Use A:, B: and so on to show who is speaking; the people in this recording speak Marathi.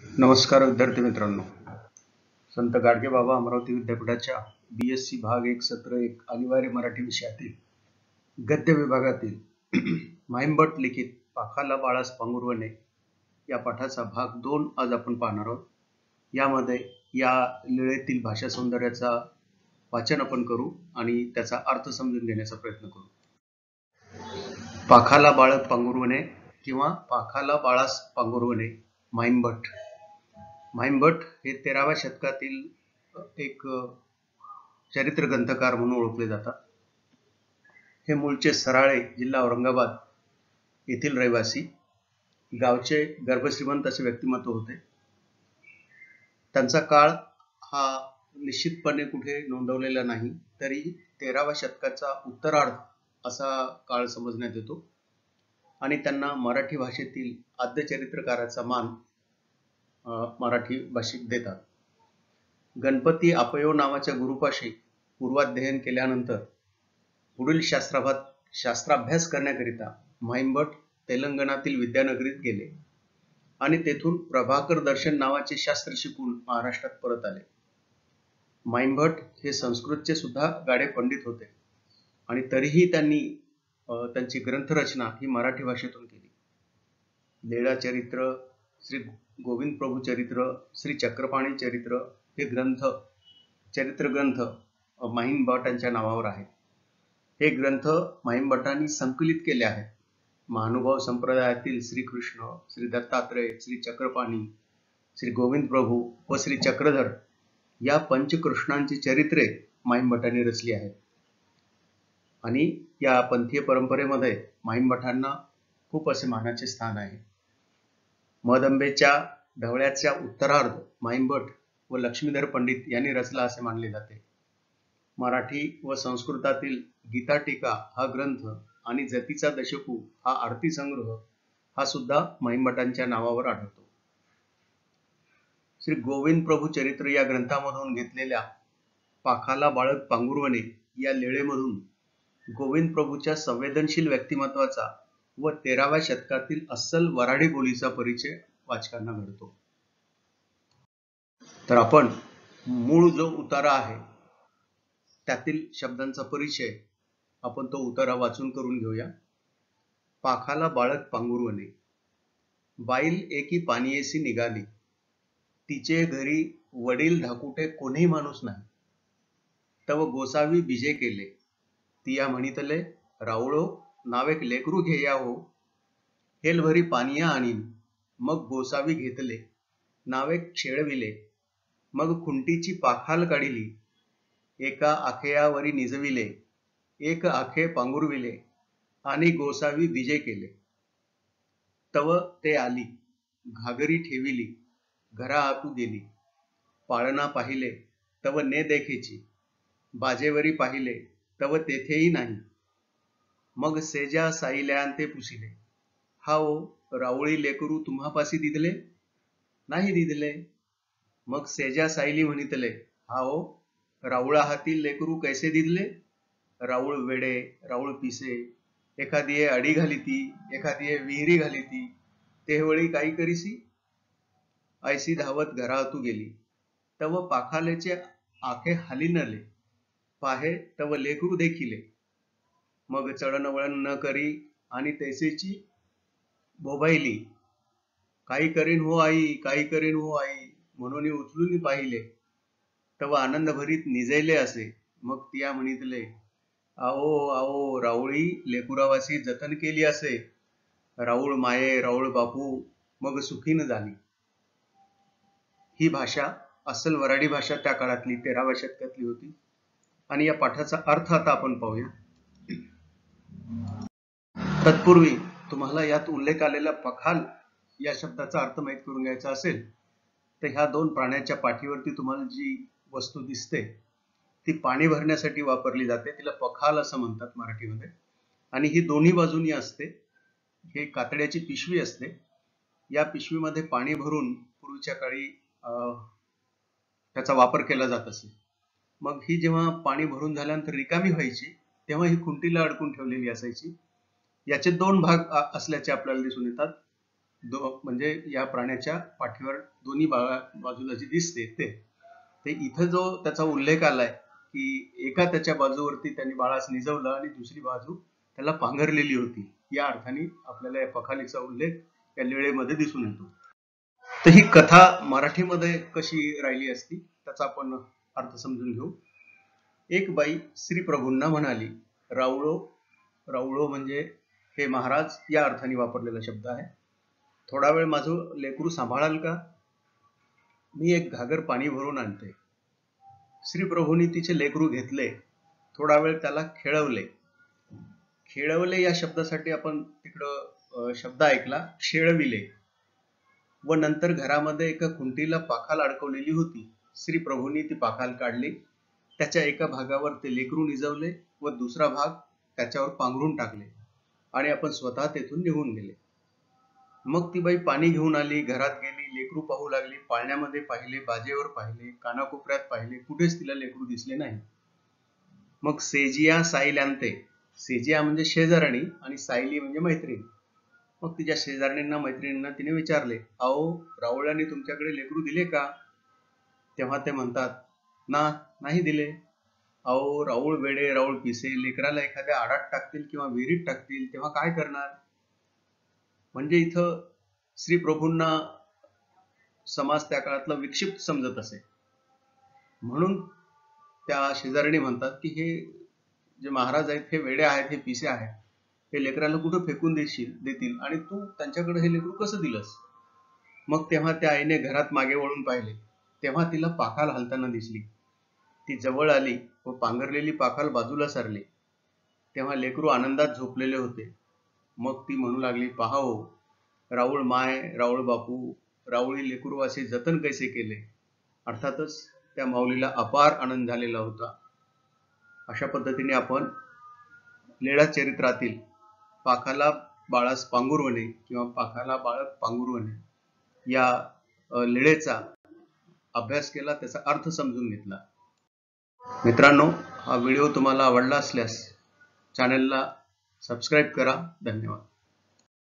A: नमस्कार विद्यार्थी मित्रांनो. संत गाडगेबाबा अमरावती विद्यापीठाच्या BSc भाग 1 सत्र 1 अनिवार्य मराठी विषयातील गद्य विभागातील माईंभट लिखित पाखाला बाळास पांगुरवणे या पाठाचा भाग 2 आज आपण पाहणार आहोत. यामध्ये या लीळेतील भाषा सौंदर्याचा वाचन आपण करू आणि त्याचा अर्थ समजून घेण्याचा प्रयत्न करू. पाखाला बाळक पांगुरवणे किंवा पाखाला बाळास पांगुरवणे माईंभट. माईंभट हे 13व्या शतकातील एक चरित्र ग्रंथकार म्हणून ओळखले जातात. हे मूळचे सराळे, जिल्हा औरंगाबाद येथील रहिवासी. गावचे गर्भश्रीमंत असे व्यक्तिमत्व होते. त्यांचा काळ हा निश्चितपणे कुठे नोंदवलेला नाही, तरी 13व्या शतकाचा उत्तरार्ध असा काळ समजण्यात येतो आणि त्यांना मराठी भाषेतील आद्य चरित्रकाराचा मान मराठी भाषिक देतात. गणपती आपयो नावाच्या गुरुपाशी पूर्वाध्ययन केल्यानंतर पुढील शास्त्राभ्यास करण्याकरिता माईंभट तेलंगणातील विद्यानगरीत गेले आणि तेथून प्रभाकर दर्शन नावाचे शास्त्र शिकून महाराष्ट्रात परत आले. माईंभट हे संस्कृतचे सुद्धा गाढे पंडित होते आणि तरीही त्यांनी त्यांची ग्रंथरचना ही मराठी भाषेतून केली. लीळा चरित्र, श्री गोविंद प्रभू चरित्र, श्री चक्रपाणी चरित्र हे चरित्र ग्रंथ माईंभटांच्या नावावर आहेत. हे ग्रंथ माईंभटांनी संकलित केले आहेत. महानुभाव संप्रदायातील श्रीकृष्ण, श्री दत्तात्रय, श्री चक्रपाणी, श्री गोविंद प्रभू व श्री चक्रधर या पंचकृष्णांची चरित्रे माईंभटांनी रचली आहेत आणि या पंथीय परंपरेमध्ये माईंभटांना खूप असे मानाचे स्थान आहे. मदंबेच्या ढवळ्याच्या उत्तरार्ध माईंभट व लक्ष्मीधर पंडित यांनी रचला असे मानले जाते. मराठी व संस्कृतातील गीता टीका हा ग्रंथ आणि जतीचा दशकू हा आरती संग्रह हा सुद्धा माईंभटांच्या नावावर आढळतो. श्री गोविंद प्रभू चरित्र या ग्रंथामधून घेतलेल्या पाखाला बाळक पांगुरवणे या लीळेमधून गोविंद प्रभूच्या संवेदनशील व्यक्तिमत्वाचा व 13व्या शतकातील अस्सल वऱ्हाडी बोलीचा परिचय वाचकांना घडतो. तर आपण मूळ जो उतारा आहे त्यातील शब्दांचा परिचय आपण तो उतारा वाचून करून घेऊया. पाखाला बाळक पांगुरवणे. बाईल एकी पानियेसी निघाली, तिचे घरी वडील धाकुटे कोणी माणूस नाही. तव गोसावी बिजे केले, तिया म्हणितले रावळो नावेक लेकरू घेया हो. हेलभरी पानिया आणीन, मग गोसावी घेतले, नावेक खेळविले. मग खुंटीची पाखाल काढिली, एका आखेयावरी निजविले, एक आखे पांगुरविले आणि गोसावी बिजे केले. तव ते आली, घागरी ठेविली, घरा आतू गेली. पाळणा पाहिले तव ने देखेची, बाजेवरी पाहिले तव तेथेही नाही. मग सेजा साईल्यान ते पुसिले, हाओ रावळी लेकरू तुम्हापासी दिदले, नाही दिदले. मग सेजा साईली म्हणितले, हाओ रावळा हाती लेकरू कैसे दिदले. राऊळ वेडे, राऊळ पिसे, एखादीये अडी घालिती, एखादीये विहिरी घालिती, तेहवळी काही करीसी. ऐसी धावत घरातू गेली, तव पाखालेचे आखे हालिनले, पाहे तव लेकरू देखिले. मग चळणवळण न करी आणि तैसेची बोबाईली, काही करीन हो आई, काही करीन हो आई म्हणून उचलून पाहिले. तव आनंद भरीत निजैले असे. मग तिया म्हणितले, आओ आओ राऊळी लेकुरावासी जतन केली असे. राऊळ माये, राऊळ बापू मग सुखीन झाली. ही भाषा अस्सल वऱ्हाडी भाषा त्या काळातली 13व्या शतकातली होती आणि या पाठाचा अर्थ आता आपण पाहूया. तत्पूर्वी तुम्हाला यात उल्लेख आलेला पखाल या शब्दाचा अर्थ माहीत करून घ्यायचा असेल तर ह्या दोन प्राण्याच्या पाठीवरती तुम्हाला जी वस्तू दिसते ती पाणी भरण्यासाठी वापरली जाते. तिला पखाल असं म्हणतात मराठीमध्ये आणि ही दोन्ही बाजूनी असते. हे कातड्याची पिशवी असते. या पिशवीमध्ये पाणी भरून पूर्वीच्या काळी त्याचा वापर केला जात असे. मग ही जेव्हा पाणी भरून झाल्यानंतर रिकामी व्हायची तेव्हा ही खुंटीला अडकून ठेवलेली असायची. याचे दोन भाग असल्याचे आपल्याला दिसून येतात. म्हणजे या प्राण्याच्या पाठीवर दोन्ही बाजूला जी दिसते ते इथं जो त्याचा उल्लेख आलाय की एका त्याच्या बाजूवरती त्यांनी बाळास निजवलं आणि दुसरी बाजू त्याला पांघरलेली होती, या अर्थाने आपल्याला या पखालीचा उल्लेख या लेळेमध्ये दिसून येतो. तर ही कथा मराठीमध्ये कशी राहिली असती त्याचा आपण अर्थ समजून घेऊ. एक बाई श्री प्रभूंना म्हणाली, राऊळो, राऊळो म्हणजे हे महाराज या अर्थाने वापरलेला शब्द आहे, थोडा वेळ माझं लेकरू सांभाळाल का? मी एक घागर पाणी भरून आणते. श्री प्रभूंनी तिचे लेकरू घेतले, थोडा वेळ त्याला खेळवले. खेळवले या शब्दासाठी आपण तिकडं शब्द ऐकला खेळविले. व नंतर घरामध्ये एका खुंटीला पाखाल अडकवलेली होती. श्री प्रभूंनी ती पाखाल काढली, त्याच्या एका भागावर ते लेकरू निजवले व दुसरा भाग त्याच्यावर पांघरून टाकले आणि आपण स्वतः तेथून निघून गेले. मग ती बाई पाणी घेऊन आली, घरात गेली, लेकरू पाहू लागली, पाळण्यामध्ये पाहिले, बाजेवर पाहिले, कानाकोपऱ्यात पाहिले, कुठेच तिला लेकरू दिसले नाही. मग सेजिया साईल्यांते, सेजिया म्हणजे शेजारणी आणि सायली म्हणजे मैत्रीण. मग तिच्या शेजारणींना मैत्रिणींना तिने विचारले, अहो राऊळाने तुमच्याकडे लेकरू दिले का? तेव्हा ते म्हणतात, नाही दिले. अहो राऊळ वेडे, राऊळ पिसे, लेकराला एखाद्या आडात टाकतील किंवा विहिरीत टाकतील तेव्हा काय करणार? म्हणजे इथं श्री प्रभूंना समाज त्या काळातला विक्षिप्त समजत असे, म्हणून त्या शेजारणी म्हणतात की हे जे महाराज आहेत हे वेडे आहेत, हे पिसे आहेत, हे लेकराला कुठं फेकून देतील आणि तू त्यांच्याकडे हे लेकरू कसं दिलंस? मग तेव्हा त्या आईने घरात मागे वळून पाहिले, तेव्हा तिला पाखाल हलताना दिसली. ती जवळ आली व पांघरलेली पाखाल बाजूला सारली. तेव्हा लेकरू आनंदात झोपलेले होते. मग ती म्हणू लागली, पहा हो, राऊळ माय, राऊळ बापू, राऊळी लेकरूवाचे जतन कैसे केले. अर्थातच त्या माऊलीला अपार आनंद झालेला होता. अशा पद्धतीने आपण लीळा चरित्रातील पाखाला बाळास पांघुरवणे किंवा पाखाला बाळक पांघुरवणे या लीळेचा अभ्यास केला, त्याचा अर्थ समजून घेतला. मित्रांनो, हा व्हिडिओ तुम्हाला आवडला असल्यास चॅनलला सबस्क्राईब करा. धन्यवाद.